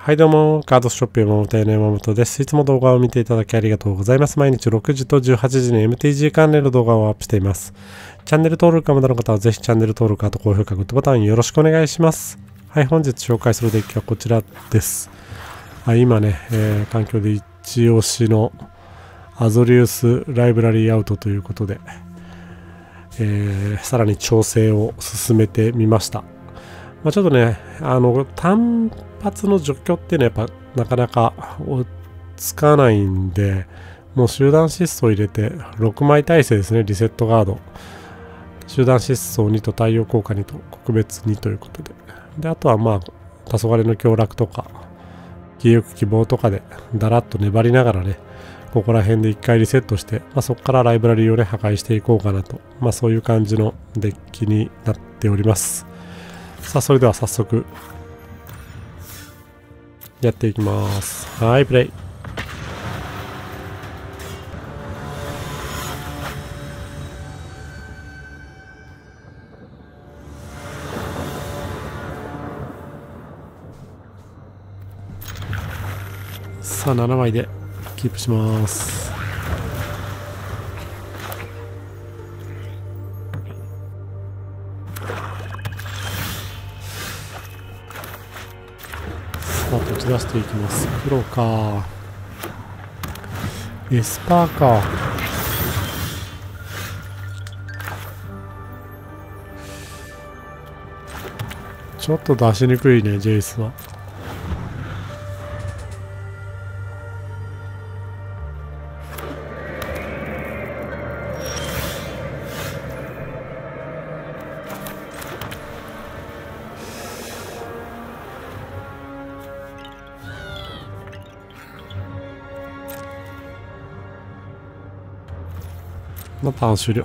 はいどうも、カードショップ山本屋の山本です。いつも動画を見ていただきありがとうございます。毎日6時と18時に MTG 関連の動画をアップしています。チャンネル登録がまだの方はぜひチャンネル登録、あと高評価、グッドボタンよろしくお願いします。はい、本日紹介するデッキはこちらです。今ね、環境で一押しのアゾリウスライブラリーアウトということで、さらに調整を進めてみました。ちょっとね、単発の除去っていうのはやっぱなかなか追いつかないんで、もう集団疾走入れて6枚耐性ですね、リセットガード。集団疾走2と太陽効果2と国別2ということで。で、あとは黄昏の強落とか、気欲希望とかでだらっと粘りながらね、ここら辺で1回リセットして、そこからライブラリーをね、破壊していこうかなと。そういう感じのデッキになっております。さあ、それでは早速、やっていきます。はい、プレイ。さあ、7枚でキープします。さあ、打ち出していきます。黒か。エスパーか。ちょっと出しにくいね、ジェイスは。ターン終了。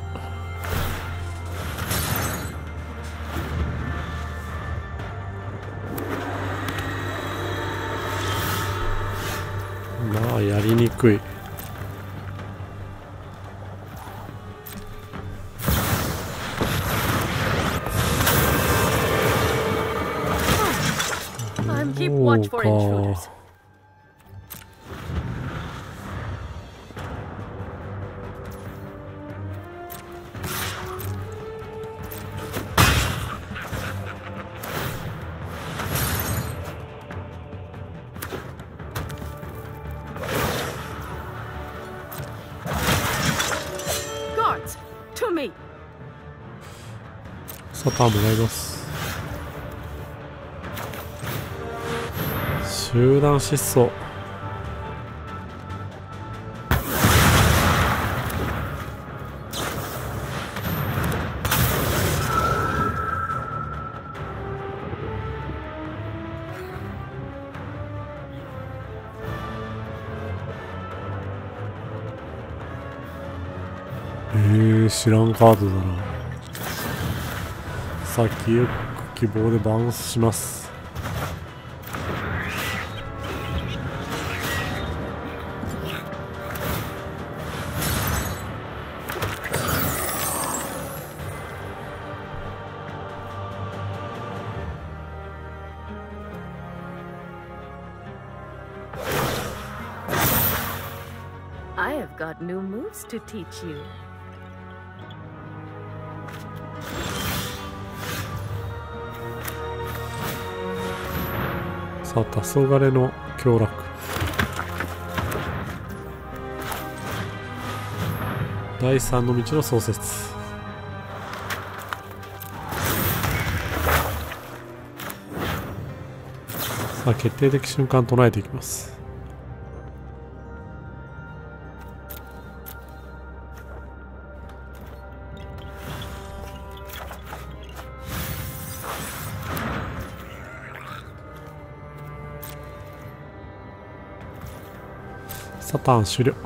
やりにくい。そうか。さあ、ターンもらいます。集団疾走。知らんカードだな。さあ、記憶希望でバウンスします。 I have got new moves to teach you. さあ、黄昏の強落。第3の道の創設。さあ、決定的瞬間唱えていきます。さあ、ターン終了。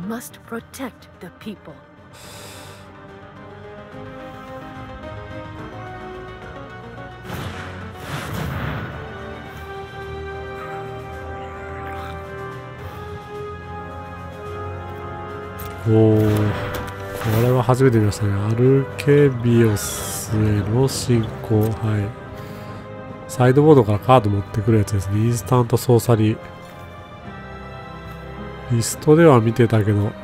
must protect the people. おー、これは初めて見ましたね。アルケビオスへの進行。はい。サイドボードからカード持ってくるやつですね。インスタント操作リー。リストでは見てたけど。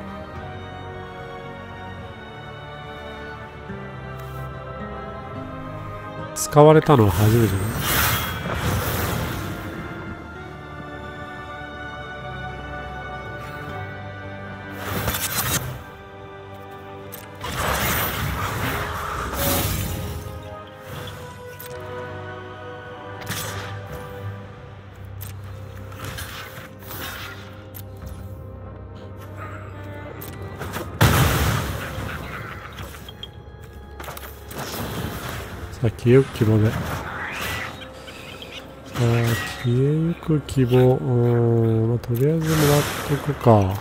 使われたのは初めてだ。さあ、消えゆく希望で。消えゆく希望。まあ、とりあえずもらっとくか。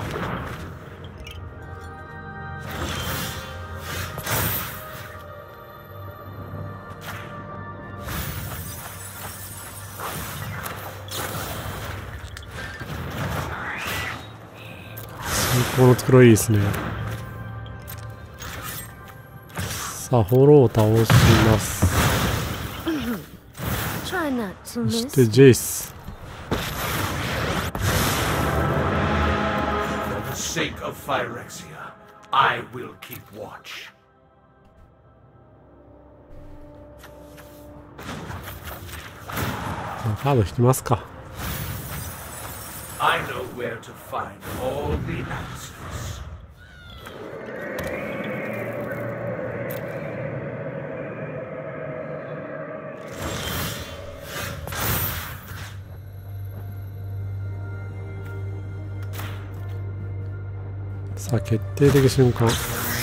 最高の袋いいですね。さあ、ホロを倒します。そしてジェイス。カード引きますか。さあ、決定的瞬間。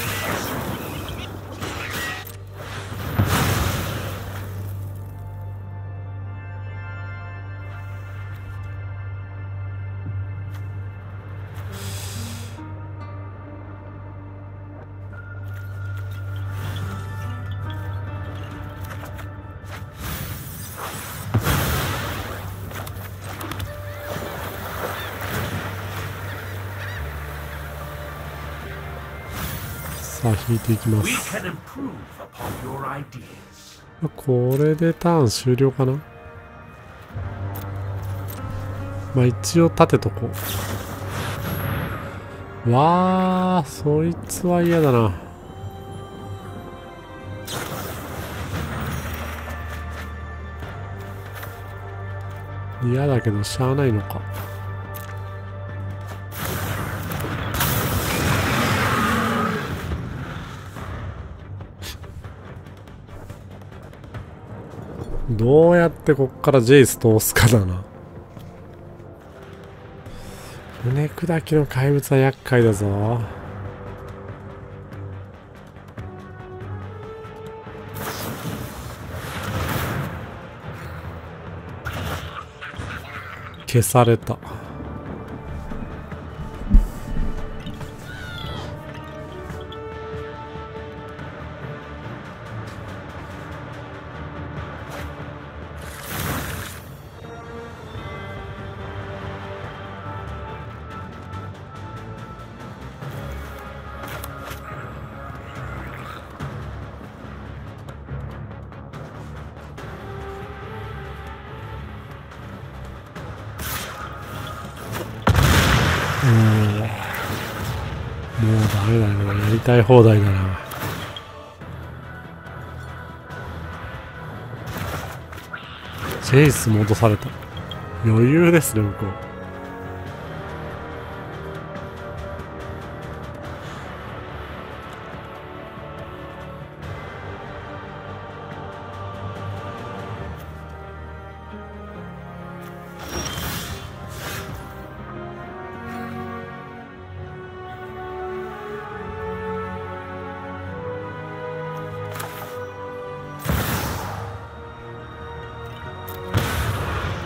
さあ、引いていきます。これでターン終了かな。まあ一応立てとこう。わあ、そいつは嫌だな。嫌だけどしゃあないのか。どうやってこっからジェイス通すかだな。船砕きの怪物は厄介だぞ。消された。もうダメだよ。やりたい放題だな。チェイス戻された。余裕ですね、向こう。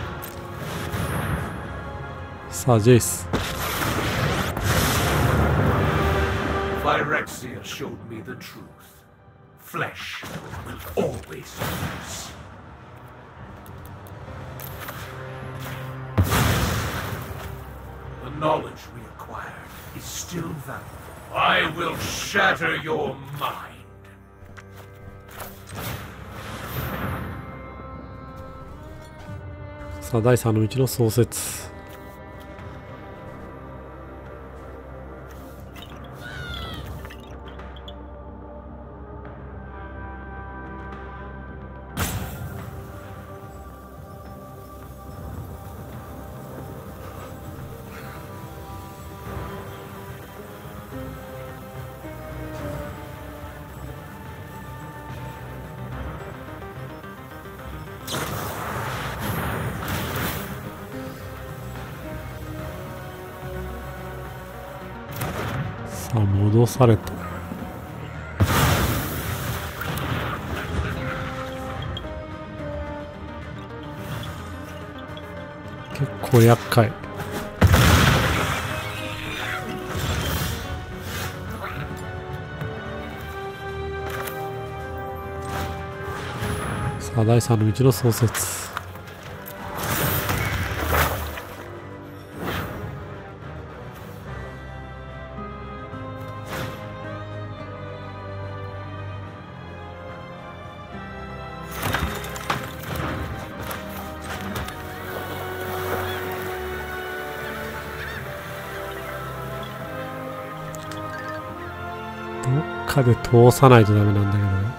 さあ、ジェイス。 Darkseer showed me the truth. Flesh will always lose. The knowledge we acquired is still valuable. I will shatter your mind. さあ、第3の道の創設。さあ、戻された。結構厄介。さあ、第3の道の創設。どっかで通さないとダメなんだけどね。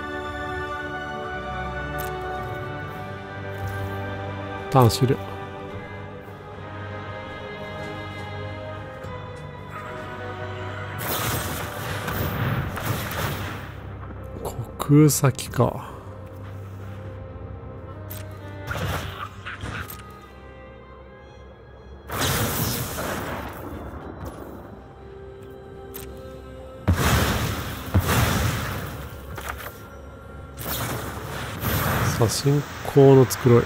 ターン終了。空先か。さあ、信仰の繕い。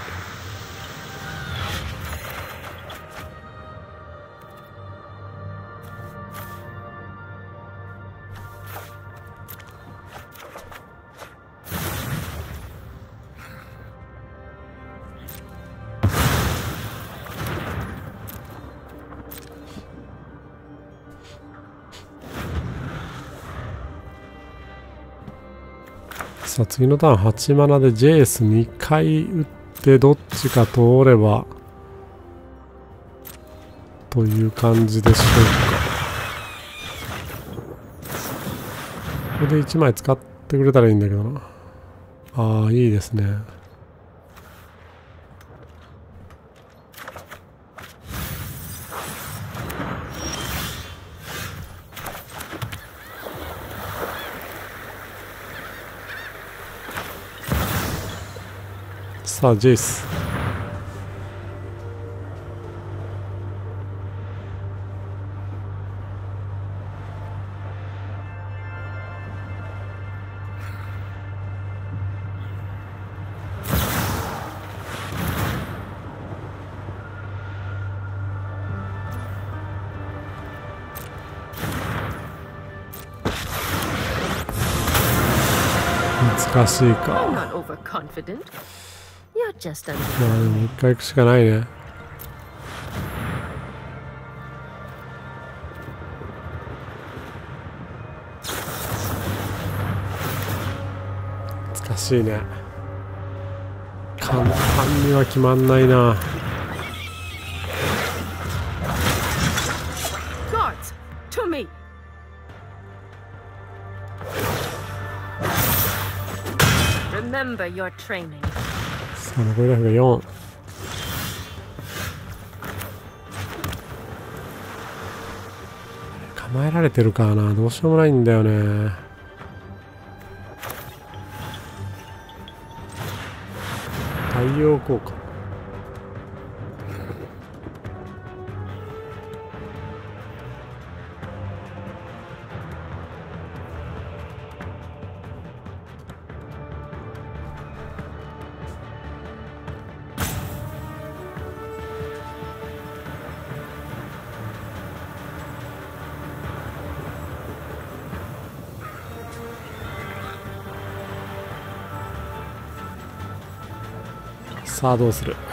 さあ、次のターン8マナでジェイス2回打ってどっちか通ればという感じでしょうか。これで1枚使ってくれたらいいんだけどな。ああ、いいですね。さあ、ジェイス。難しい I'm か。 not overconfident. You're just a まあでも一回行くしかないね。難しいね。簡単には決まんないな。 guards to me. Remember your training. さあ、残りライフが4。構えられてるからな。どうしようもないんだよね。太陽効果。 さあどうする。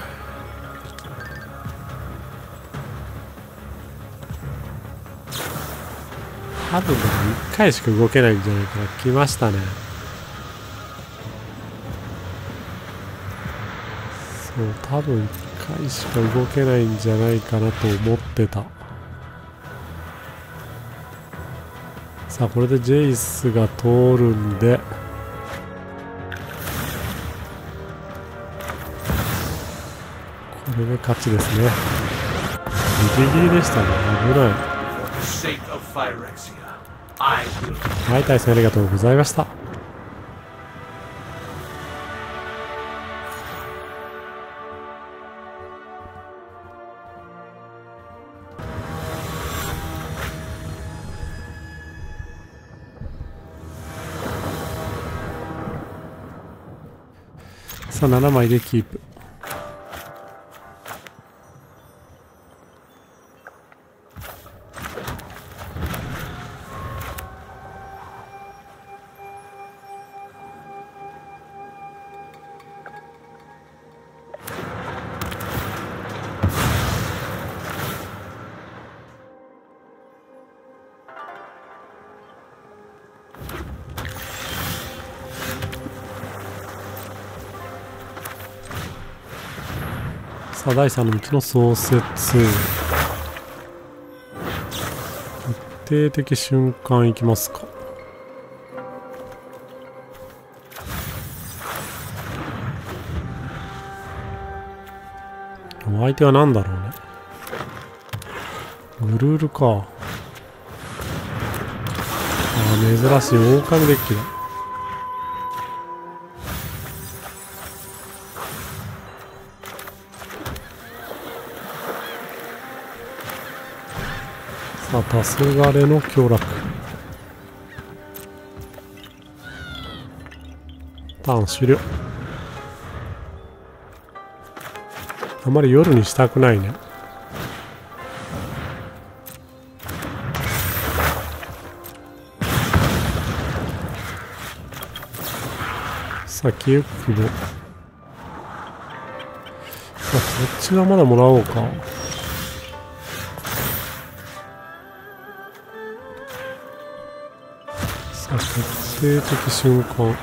多分ね1回しか動けないんじゃないかな。来ましたね。そう多分1回しか動けないんじゃないかなと思ってた。さあこれでジェイスが通るんで、これで勝ちですね。ギリギリでしたね。危ない。はい、対戦ありがとうございました。さあ7枚でキープ。さあ第3の道の創設。決定的瞬間いきますか。お相手は何だろうね。グルールか。ああ珍しい狼デッキだ。さあ、黄昏の凶楽。ターン終了。あまり夜にしたくないね。先行くの。さあ、こっちはまだもらおうか。決定的瞬間。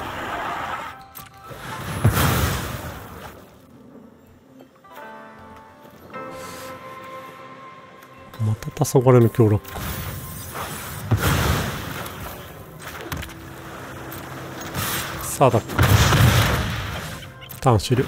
また黄昏の強落か。さあアタック。ターン終了。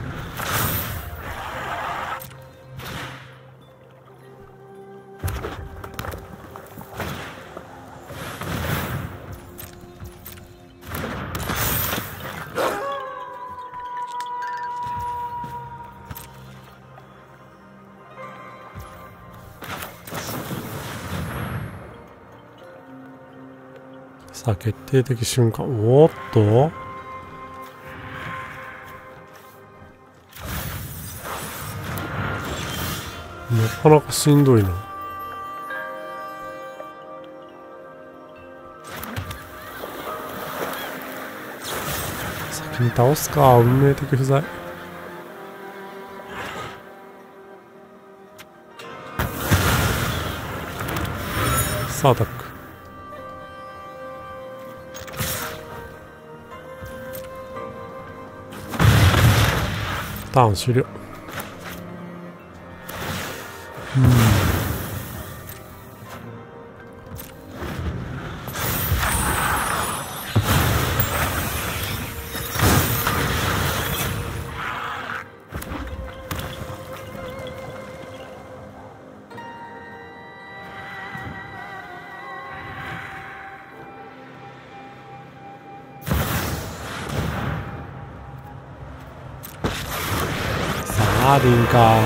さあ決定的瞬間。おっとなかなかしんどいな。先に倒すか。運命的不在。さあアタック。ターン終了。アーディンか。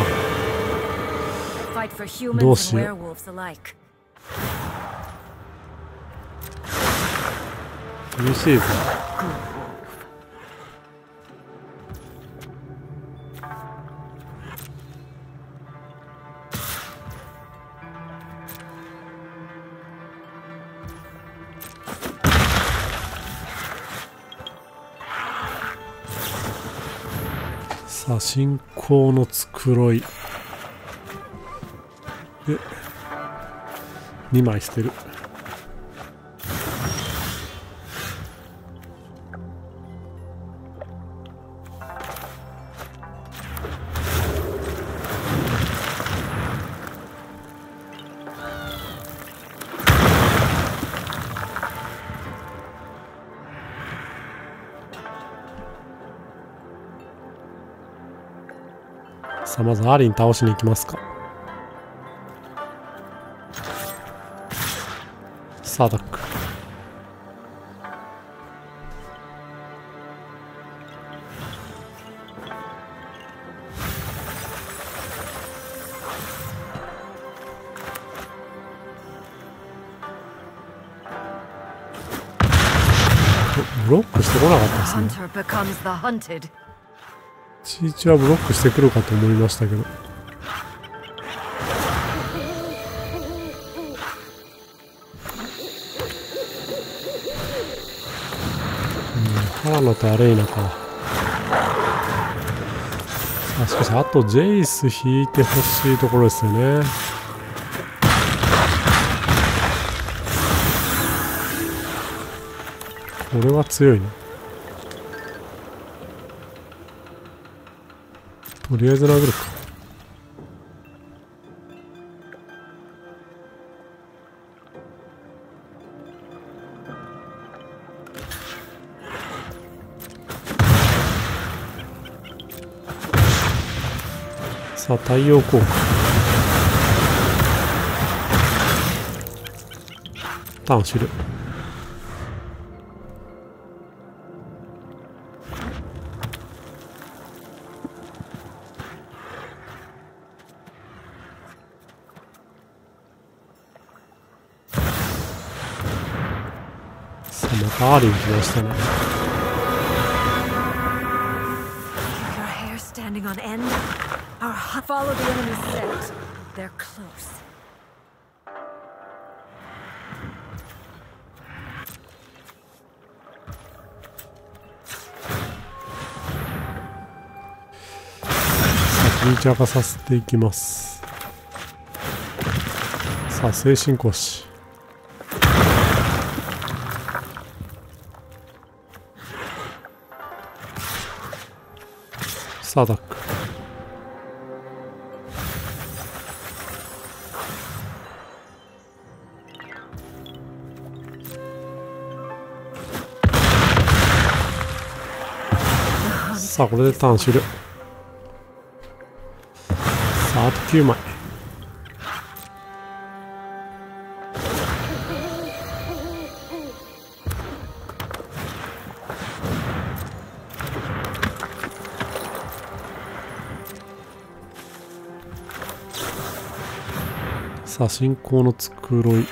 どうしよう。厳しいぞ。ささあ、信仰の繕い。で、2枚捨てる。さあ、まずアーリン倒しに行きますか。さあ、アタック。ブロックしてこなかったですね。 Hunter becomes the hunted. チーチはブロックしてくるかと思いましたけど。原野とアレイナか。さあ、しかしあとジェイス引いてほしいところですよね。これは強いね。とりあえず殴るか。さあ、太陽効果。ターン終了。さあ、またアーリン来ましたね。 Your hair standing on end. Follow the enemy's scent. They're close. 先に茶化させていきます。さあ、精神講師。さあ、アタック。さあ、これでターン終了。さあ、あと9枚。さあ、信仰の繕い。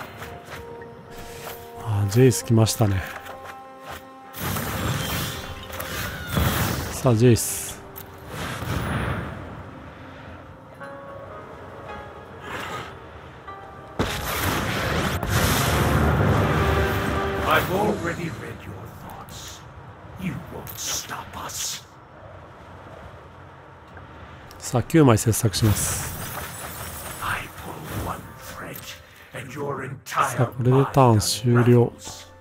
ああ、ジェイス来ましたね。さあ、ジェイス。 I've already read your thoughts. You won't stop us. さあ、9枚切削します。 I pull one thread, and your entire さあ、これでターン終了。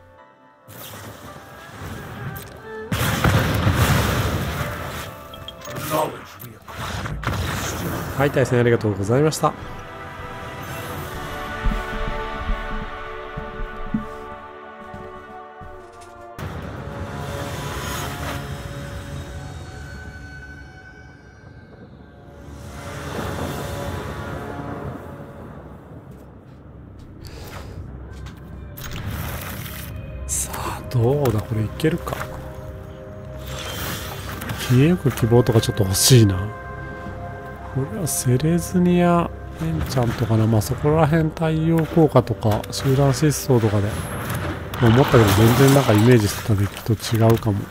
はい、対戦ありがとうございました。さあ、どうだ、これいけるか。消えゆく希望とかちょっと欲しいな。これはセレズニアエンチャントかな。まあそこら辺太陽効果とか集団疾走とかで思ったけど、全然なんかイメージしてたデッキと違うかも。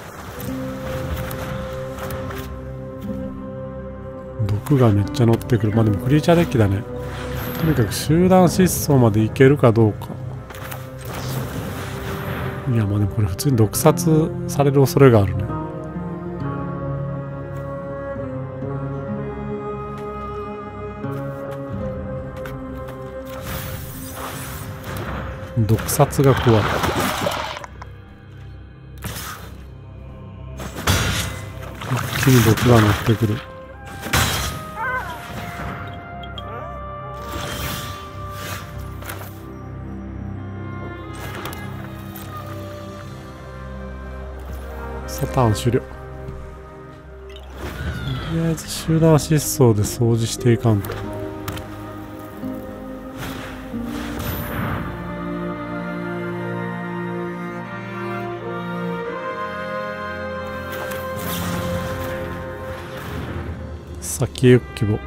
毒がめっちゃ乗ってくる。まあでもクリーチャーデッキだね。とにかく集団疾走までいけるかどうか。いや、まあでもこれ普通に毒殺される恐れがあるね。 毒殺が怖い。一気に毒が乗ってくる。さあターン終了。とりあえず集団失踪で掃除していかんと。先へ行く希望。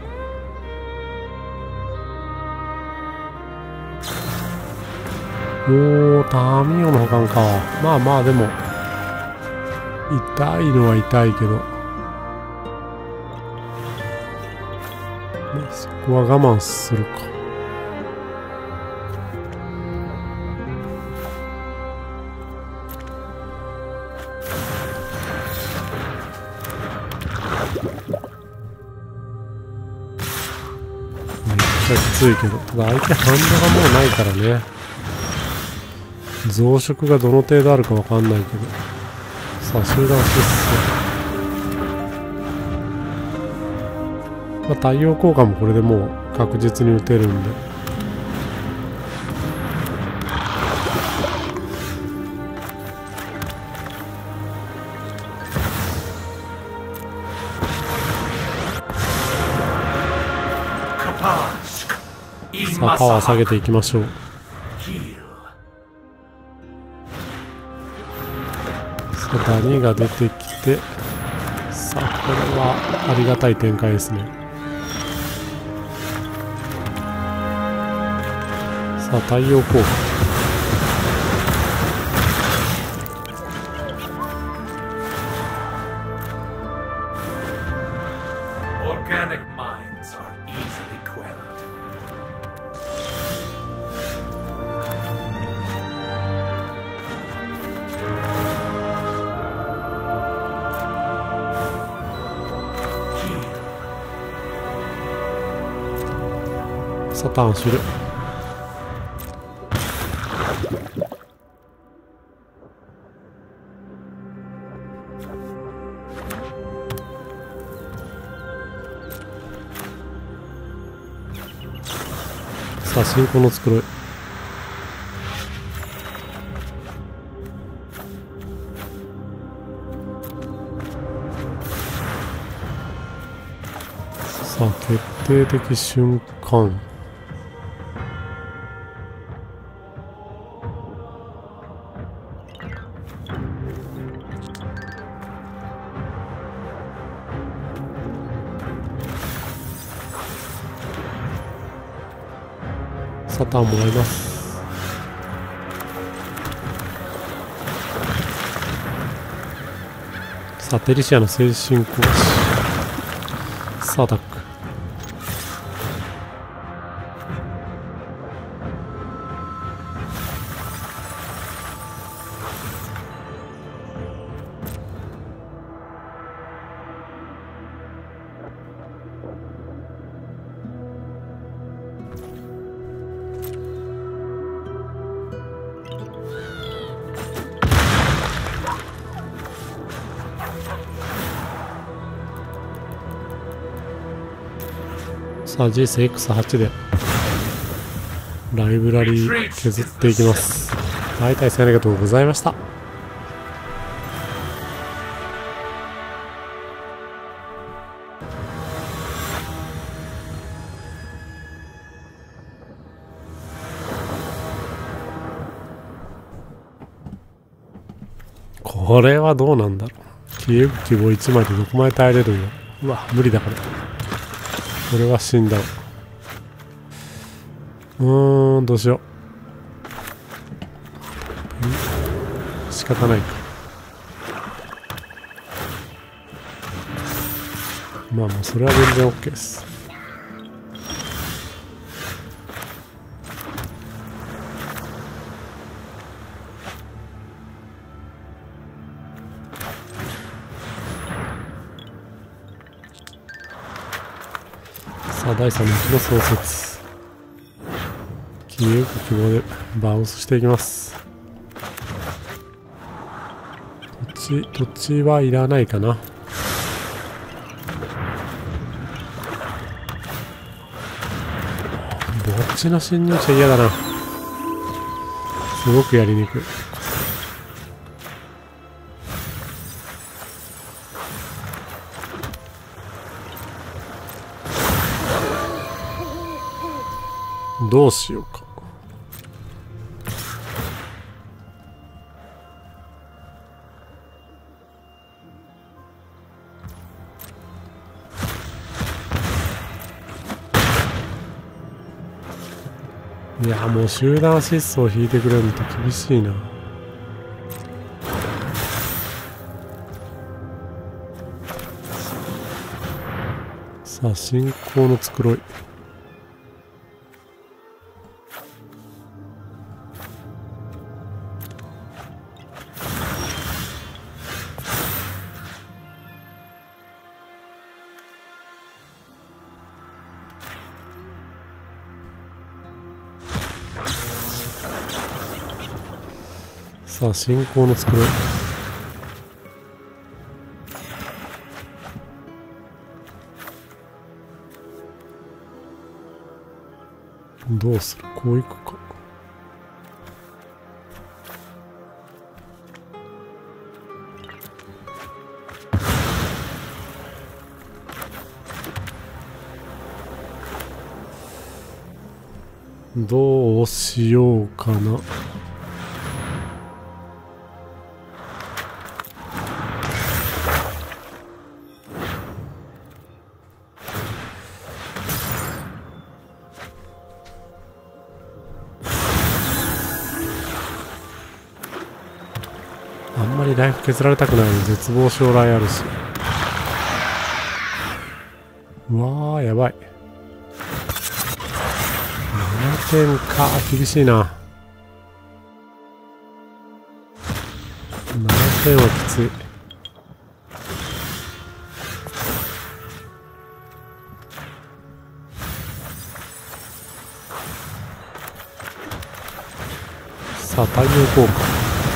おー、タミオの保管か。まあまあでも痛いのは痛いけど、そこは我慢するか。めっちゃきついけど、ただ相手ハンドがもうないからね。増殖がどの程度あるかわかんないけど。さあ集団失踪。まあ、太陽効果もこれでもう確実に打てるんで。さあパワー下げていきましょう。さあダニが出てきて、さあこれはありがたい展開ですね。さあ太陽効果。さあターン終了。さあ進行の繕い。さあ決定的瞬間。サターンもらいます。さあテリシアの精神講師。さあアタック。さあ GSX8 でライブラリー削っていきます。はい、対戦ありがとうございました。これはどうなんだろう。消えゆく希望1枚でどこまで耐えれるんや。うわ無理だこれ。これは死んだ。どうしよう。仕方ないか。まあもうそれは全然 OK です。さあ第3のうちの創設。 消えゆく希望でバウンスしていきます。土地はいらないかな。墓地の侵入者嫌だな。すごくやりにくい。どうしようか。いや、もう集団失踪引いてくれるのと厳しいな。さあ、信仰の繕い。さあ、信仰の繕い。どうする？こういくか。どうしようかな。あんまりライフ削られたくないの。絶望将来あるし。うわー、やばい。7点か。厳しいな。7点はきつい。さあ、太陽効果。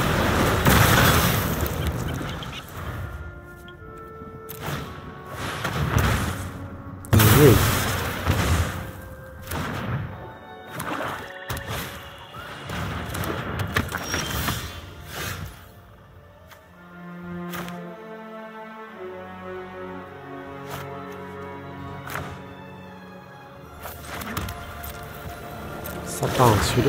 さあ、ターン終了。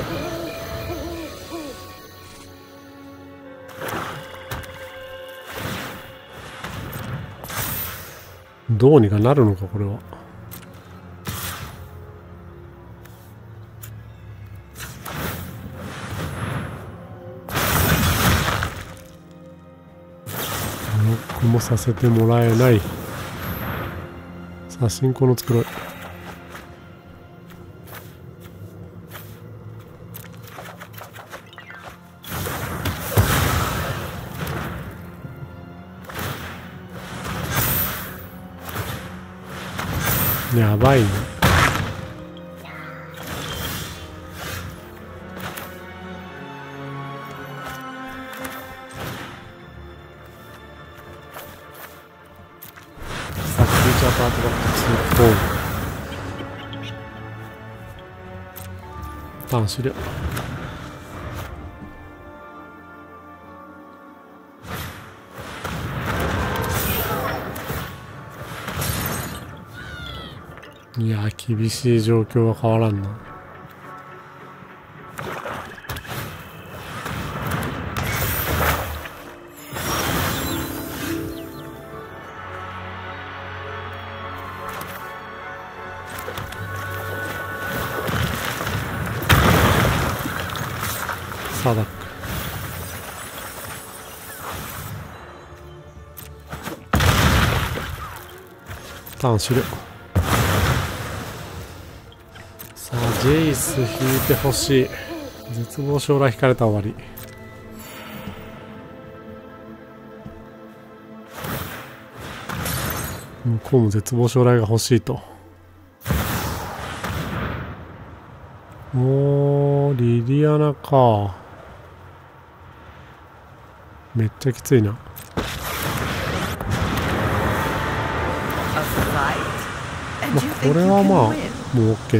どうにかなるのか、これは。ロックもさせてもらえない。さあ、信仰の繕い。やばいね。さっきリーチャートアートバック2フォーターン終了。いやー、厳しい状況は変わらんな。サーダック。ターン終了。さあ、ジェイス引いてほしい。絶望将来引かれたら終わり。向こうも絶望将来が欲しいと。もリリアナか。めっちゃきついな。まあ、これはまあもう OK。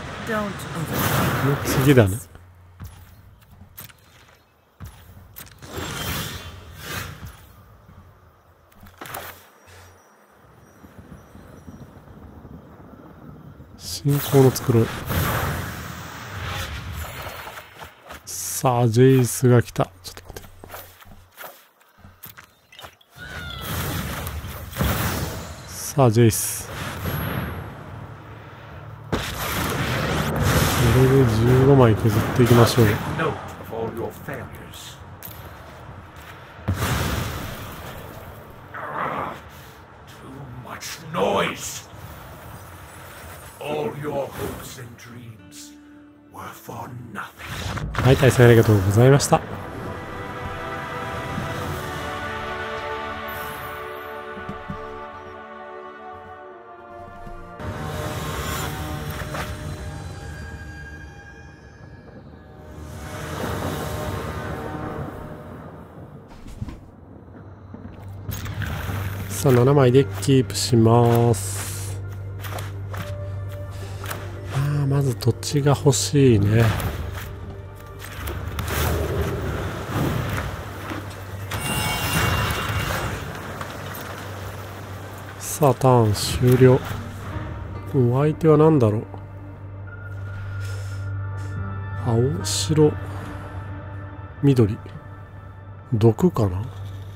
次だね。信仰の繕い。さあジェイスが来た。ちょっと待って。さあジェイス、これで15枚削っていきましょう。はい、対戦ありがとうございました。さあ7枚でキープします。まず土地が欲しいね。さあターン終了。お相手は何だろう。青白緑毒かな。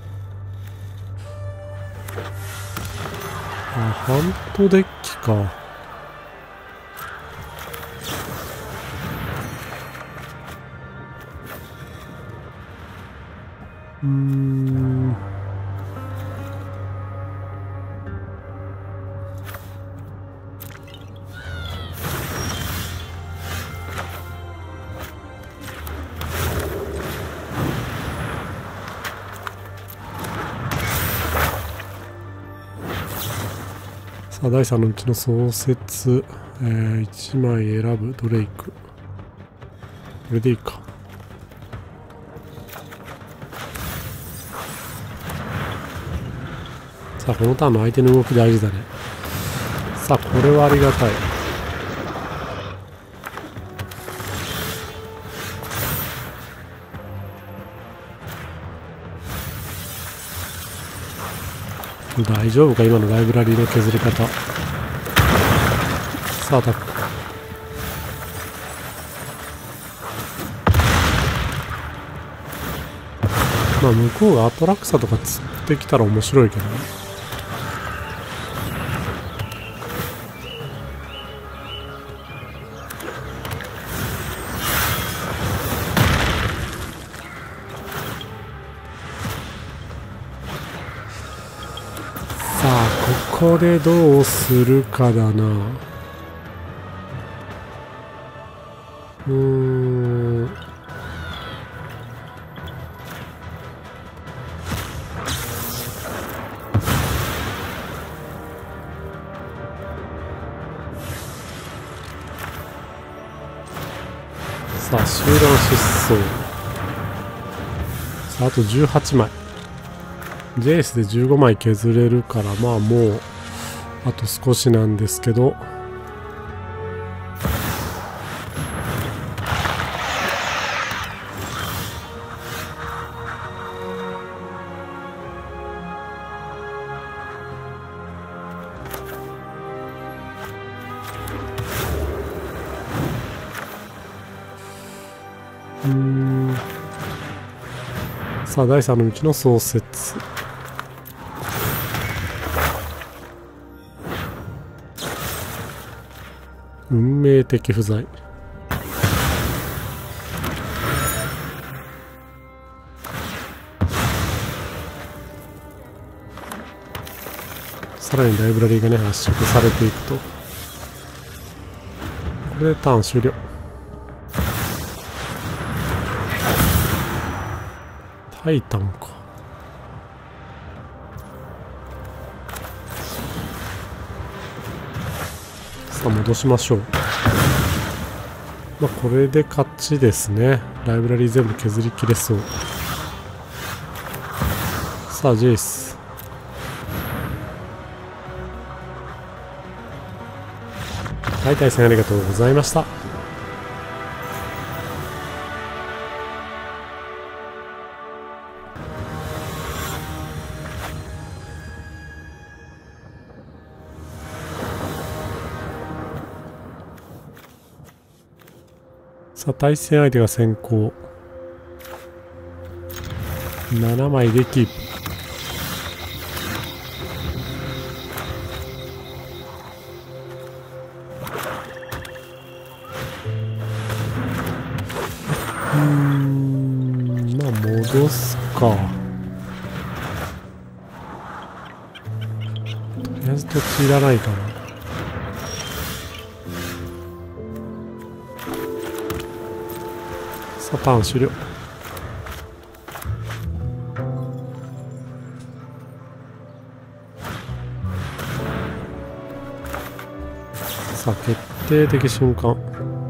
ハントデッキか。さあ第3のうちの創設、1枚選ぶドレイク。これでいいか。さあこのターンの相手の動き大事だね。さあこれはありがたい。大丈夫か今のライブラリーの削り方。さあアタック。まあ向こうがアトラクサとか釣ってきたら面白いけどね。ここでどうするかだな。さあ集団失踪。さああと18枚。ジェイスで15枚削れるから、まあもうあと少しなんですけど、さあ第3の道の創設。運命的不在。さらにライブラリーがね圧縮されていくと、これでターン終了。タイタンか。さあ戻しましょう。 まあこれで勝ちですね。ライブラリー全部削りきれそう。さあジェイス、はい、対戦ありがとうございました。さあ対戦相手が先行、7枚でキープ。まあ戻すか。とりあえず土地いらないかな。さあターン終了。さあ決定的瞬間。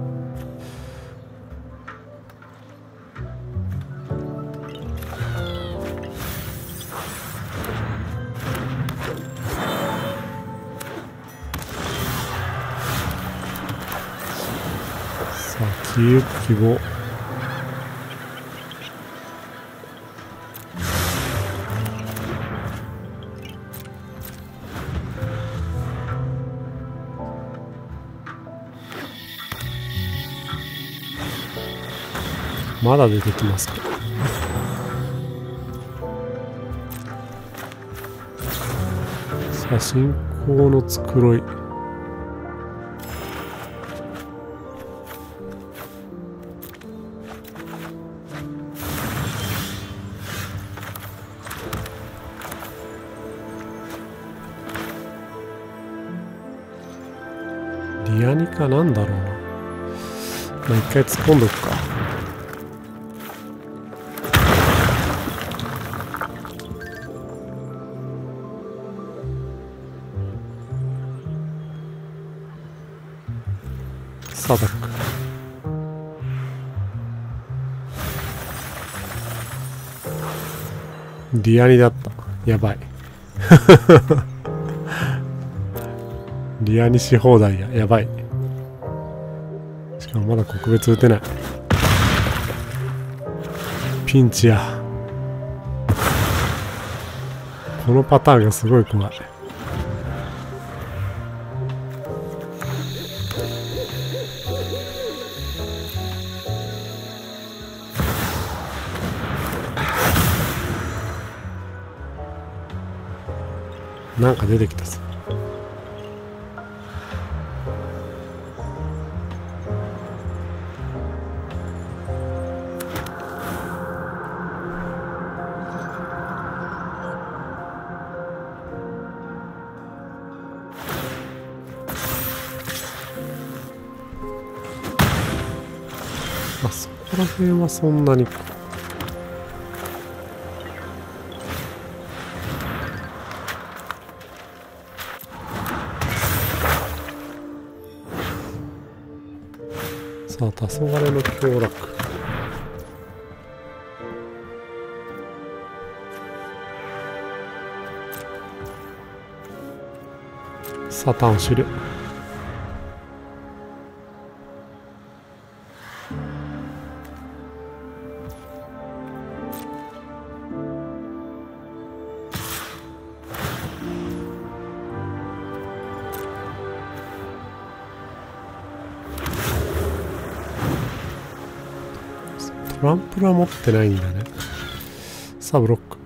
さあ消え希望。まだ出てきますか。さあ信仰の繕い。リアニかなんだろうな。まあ一回突っ込んどくか。サダック。リアニだった。やばい。リアニし放題や。やばい。しかもまだ国別打てない。ピンチや。このパターンがすごい怖い。なんか出てきたぞ。あそこら辺はそんなに。さあ黄昏の凶楽。さあターン終了。トランプルは持ってないんだね。さあブロック。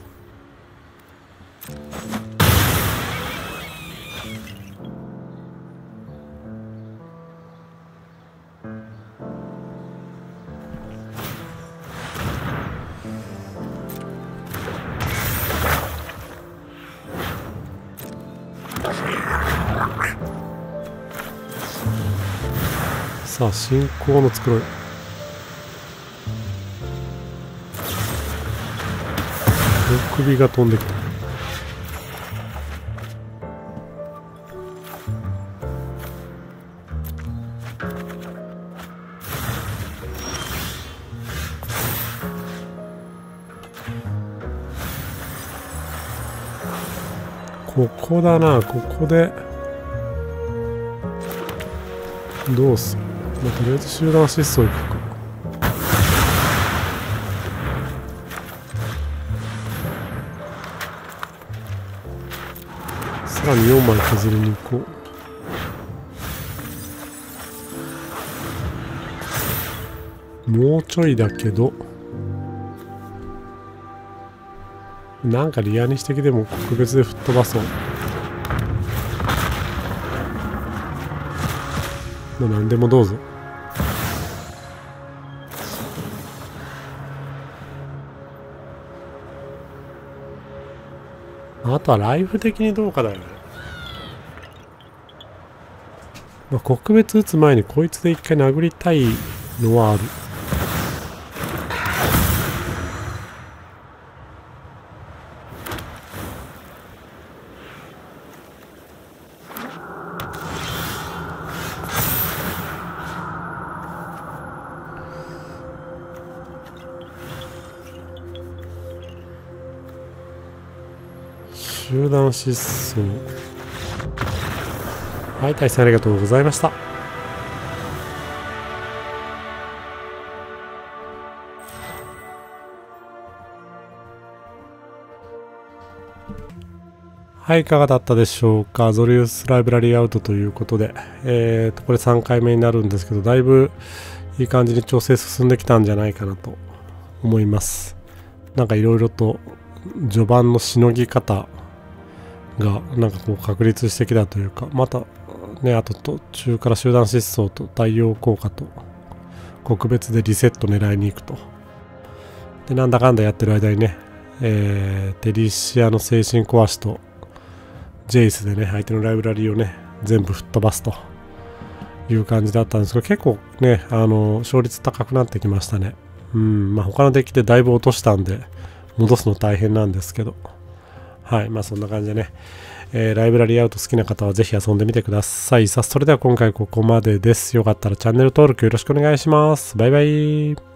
さあ信仰の繕い。首が飛んできた。 ここだな。ここでどうする。まあ、とりあえず集団疾走行くか。さらに4枚削りに行こう。もうちょいだけど、なんかリアにしてきても特別で吹っ飛ばそう。まあ何でもどうぞ。あとはライフ的にどうかだよね。まあ、国別打つ前にこいつで一回殴りたいのはある。集団疾走。はい、大変ありがとうございました。はい、いかがだったでしょうか。ゾリウスライブラリーアウトということで、これ3回目になるんですけど、だいぶいい感じに調整進んできたんじゃないかなと思います。なんかいろいろと序盤のしのぎ方がなんかこう確立してきたというか、またね、あと途中から集団疾走と太陽効果と国別でリセット狙いに行くと。で、なんだかんだやってる間にね、テリシアの精神壊しとジェイスでね、相手のライブラリーをね、全部吹っ飛ばすという感じだったんですけど、結構ね、勝率高くなってきましたね。まあ他のデッキでだいぶ落としたんで、戻すの大変なんですけど。はい、まあそんな感じでね、ライブラリーアウト好きな方はぜひ遊んでみてください。さあ、それでは今回ここまでです。よかったらチャンネル登録よろしくお願いします。バイバイ。